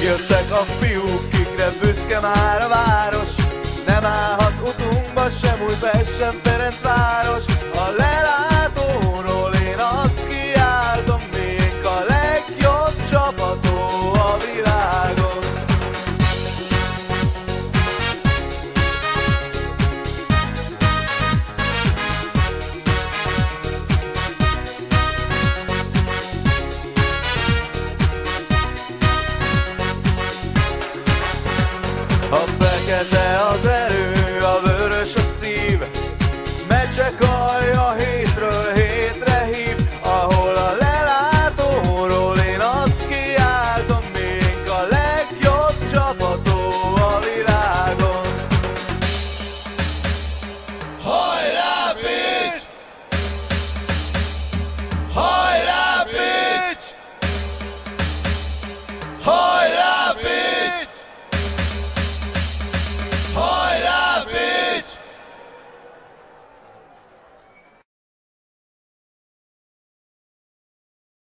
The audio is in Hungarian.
Jöttek a fiúk, kikre büszke már a város. Nem állhat utunkba sem Újpest, sem Ferencváros. A lelátóról én azt kiáltom, miénk a legjobb csapató a világon. A fekete az